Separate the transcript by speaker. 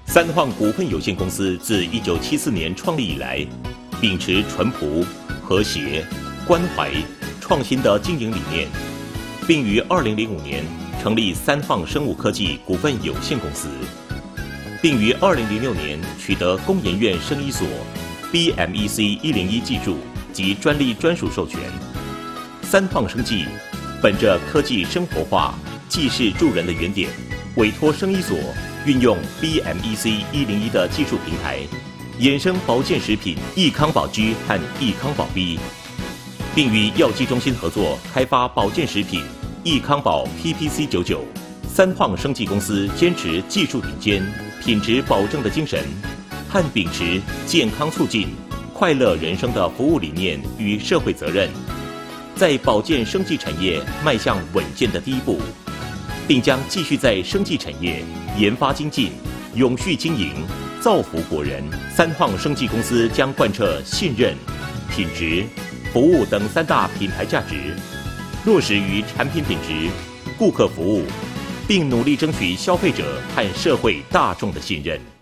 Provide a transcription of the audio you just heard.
Speaker 1: 三晃股份有限公司自1974年创立以来，秉持淳朴、和谐、关怀、创新的经营理念，并于2005年成立三晃生物科技股份有限公司，并于2006年取得工研院生医所 BMEC 101技术及专利专属授权。三晃生技本着科技生活化、济世助人的原点，委托生医所运用 BMEC 101的技术平台，衍生保健食品益康宝 G 和益康宝 B， 并与药剂中心合作开发保健食品益康宝 PPC99。三晃生技公司坚持技术顶尖、品质保证的精神，和秉持健康促进、快乐人生的服务理念与社会责任，在保健生技产业迈向稳健的第一步，并将继续在生技产业研发精进、永续经营、造福国人。三晃生技公司将贯彻信任、品质、服务等三大品牌价值，落实于产品品质、顾客服务，并努力争取消费者和社会大众的信任。